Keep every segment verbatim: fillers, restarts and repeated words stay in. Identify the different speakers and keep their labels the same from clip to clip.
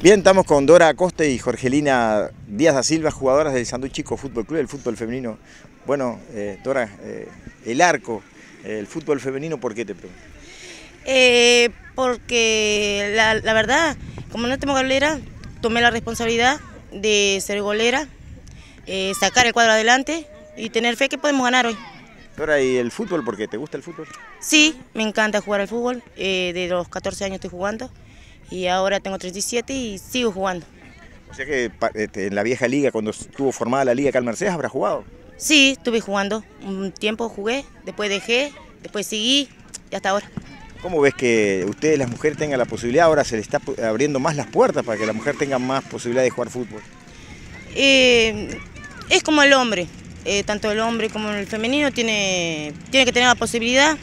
Speaker 1: Bien, estamos con Dora Acosta y Jorgelina Díaz da Silva, jugadoras del Sandú Chico Fútbol Club, el fútbol femenino. Bueno, eh, Dora, eh, el arco, eh, el fútbol femenino, ¿por qué te pregunto?
Speaker 2: Eh, porque la, la verdad, como no tengo golera, tomé la responsabilidad de ser golera, eh, sacar el cuadro adelante y tener fe que podemos ganar hoy.
Speaker 1: Dora, ¿y el fútbol, por qué? ¿Te gusta el fútbol?
Speaker 2: Sí, me encanta jugar al fútbol, eh, de los catorce años estoy jugando y ahora tengo treinta y siete y sigo jugando.
Speaker 1: O sea que este, en la vieja liga, cuando estuvo formada la liga acá en Mercedes, ¿habrás jugado?
Speaker 2: Sí, estuve jugando, un tiempo jugué, después dejé, después seguí y hasta ahora.
Speaker 1: ¿Cómo ves que ustedes, las mujeres, tengan la posibilidad, ahora se les está abriendo más las puertas para que la mujer tenga más posibilidad de jugar fútbol?
Speaker 2: Eh, es como el hombre, eh, tanto el hombre como el femenino tiene, tiene que tener la posibilidad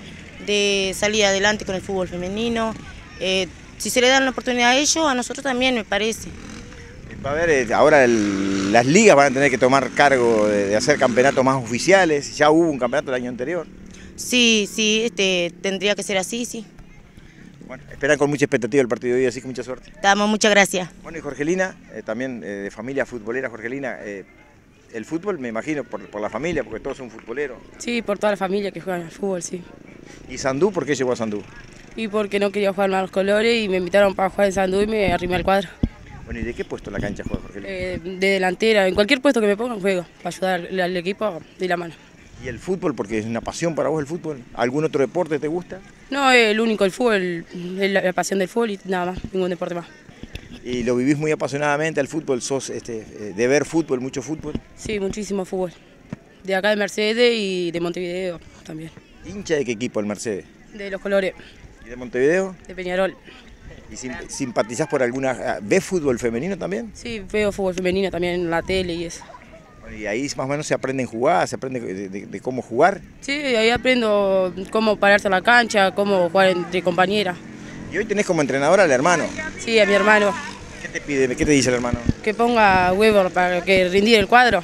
Speaker 2: de salir adelante con el fútbol femenino. Eh, si se le dan la oportunidad a ellos, a nosotros también, me parece.
Speaker 1: Va a haber, ahora el, las ligas van a tener que tomar cargo de, de hacer campeonatos más oficiales. Ya hubo un campeonato el año anterior.
Speaker 2: Sí, sí, este, tendría que ser así, sí.
Speaker 1: Bueno, esperan con mucha expectativa el partido de hoy, así que mucha suerte.
Speaker 2: Damos muchas gracias.
Speaker 1: Bueno, y Jorgelina, eh, también eh, de familia futbolera, Jorgelina, eh, el fútbol me imagino por, por la familia, porque todos son futboleros.
Speaker 3: Sí, por toda la familia que juega al fútbol, sí.
Speaker 1: ¿Y Sandú? ¿Por qué llegó a Sandú?
Speaker 3: Y porque no quería jugar más los colores y me invitaron para jugar en Sandú y me arrimé al cuadro.
Speaker 1: Bueno, ¿y de qué puesto en la cancha juega Jorgelina?
Speaker 3: Eh, de delantera, en cualquier puesto que me pongan juego, para ayudar al, al equipo de la mano.
Speaker 1: ¿Y el fútbol? Porque es una pasión para vos el fútbol. ¿Algún otro deporte te gusta?
Speaker 3: No, es el único, el fútbol, es la, la pasión del fútbol y nada más, ningún deporte más.
Speaker 1: ¿Y lo vivís muy apasionadamente al fútbol? ¿Sos este, de ver fútbol, mucho fútbol?
Speaker 3: Sí, muchísimo fútbol. De acá de Mercedes y de Montevideo también.
Speaker 1: ¿Hincha de qué equipo el Mercedes?
Speaker 3: De los colores.
Speaker 1: ¿Y de Montevideo?
Speaker 3: De Peñarol.
Speaker 1: ¿Y simpatizás por alguna... ¿Ves fútbol femenino también?
Speaker 3: Sí, veo fútbol femenino también en la tele y eso.
Speaker 1: Bueno, y ahí más o menos se aprenden a jugar, se aprende de, de, de cómo jugar.
Speaker 3: Sí, ahí aprendo cómo pararse a la cancha, cómo jugar entre compañeras.
Speaker 1: Y hoy tenés como entrenador al hermano.
Speaker 3: Sí, a mi hermano.
Speaker 1: ¿Qué te pide? ¿Qué te dice el hermano?
Speaker 3: Que ponga huevo para que rindiera el cuadro.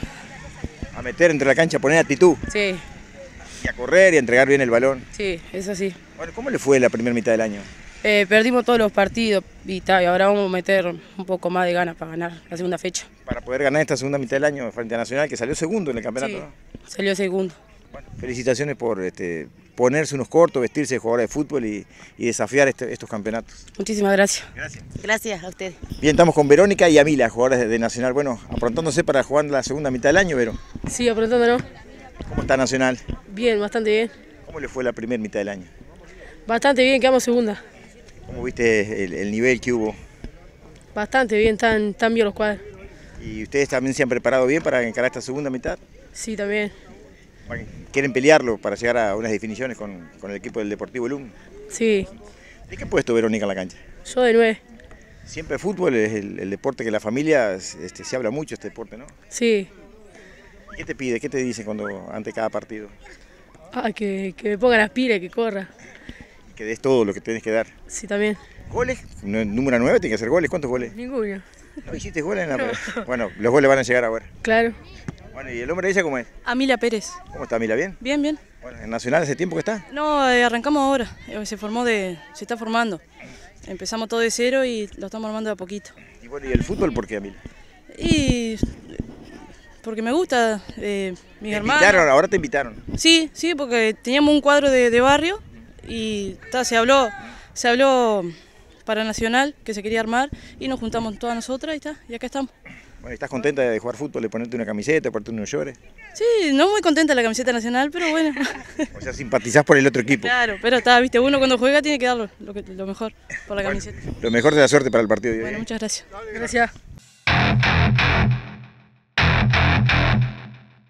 Speaker 1: A meter entre la cancha, a poner actitud.
Speaker 3: Sí.
Speaker 1: Y a correr y a entregar bien el balón.
Speaker 3: Sí, eso sí.
Speaker 1: Bueno, ¿cómo le fue la primera mitad del año?
Speaker 3: Eh, perdimos todos los partidos y, ta, y ahora vamos a meter un poco más de ganas para ganar la segunda fecha.
Speaker 1: Para poder ganar esta segunda mitad del año frente a Nacional, que salió segundo en el campeonato,
Speaker 3: Sí,
Speaker 1: ¿no?
Speaker 3: salió segundo.
Speaker 1: Bueno, felicitaciones por este, ponerse unos cortos, vestirse de jugadora de fútbol y, y desafiar este, estos campeonatos.
Speaker 3: Muchísimas gracias.
Speaker 1: Gracias.
Speaker 2: Gracias a ustedes.
Speaker 1: Bien, estamos con Verónica y Amila, jugadoras de, de Nacional. Bueno, aprontándose para jugar la segunda mitad del año, Vero.
Speaker 3: Sí, aprendiéndolo.
Speaker 1: ¿Cómo está Nacional?
Speaker 3: Bien, bastante bien.
Speaker 1: ¿Cómo le fue la primera mitad del año?
Speaker 3: Bastante bien, quedamos segunda.
Speaker 1: ¿Cómo viste el, el nivel que hubo?
Speaker 3: Bastante bien, están, están bien los cuadros.
Speaker 1: ¿Y ustedes también se han preparado bien para encarar esta segunda mitad?
Speaker 3: Sí, también.
Speaker 1: ¿Quieren pelearlo para llegar a unas definiciones con, con el equipo del Deportivo Lum?
Speaker 3: Sí.
Speaker 1: ¿De qué puesto Verónica en la cancha?
Speaker 3: Yo de nueve.
Speaker 1: Siempre fútbol es el, el deporte que la familia, este, se habla mucho este deporte, ¿no?
Speaker 3: Sí.
Speaker 1: ¿Qué te pide? ¿Qué te dice cuando ante cada partido?
Speaker 3: Ah, que, que me ponga las pilas, que corra.
Speaker 1: Que des todo lo que tenés que dar.
Speaker 3: Sí, también.
Speaker 1: ¿Goles? Número nueve, tiene que hacer goles. ¿Cuántos goles?
Speaker 3: Ninguno.
Speaker 1: ¿No hiciste goles? En la...
Speaker 3: No.
Speaker 1: Bueno, los goles van a llegar ahora.
Speaker 3: Claro.
Speaker 1: Bueno, ¿y el hombre de ella cómo es?
Speaker 4: Amila Pérez.
Speaker 1: ¿Cómo está Mila? ¿Bien?
Speaker 4: Bien, bien.
Speaker 1: Bueno, ¿en Nacional hace tiempo que está?
Speaker 4: No, eh, arrancamos ahora. Eh, se formó de, se está formando. Empezamos todo de cero y lo estamos armando de a poquito.
Speaker 1: Y bueno, ¿y el fútbol por qué, Mila?
Speaker 4: Y porque me gusta, eh, mis
Speaker 1: ¿Te
Speaker 4: hermanos.
Speaker 1: invitaron? Ahora te invitaron.
Speaker 4: Sí, sí, porque teníamos un cuadro de, de barrio y ta, se habló, se habló para Nacional que se quería armar y nos juntamos todas nosotras y está, y acá estamos.
Speaker 1: Bueno, ¿estás contenta de jugar fútbol, de ponerte una camiseta, de ponerte unos llores?
Speaker 4: Sí, no muy contenta de la camiseta nacional, pero bueno.
Speaker 1: O sea, simpatizás por el otro equipo.
Speaker 4: Claro, pero está, viste, uno cuando juega tiene que dar lo, lo, que- lo mejor por la
Speaker 1: Bueno,
Speaker 4: camiseta.
Speaker 1: lo mejor de la suerte para el partido de hoy.
Speaker 4: Bueno, muchas gracias.
Speaker 3: Gracias.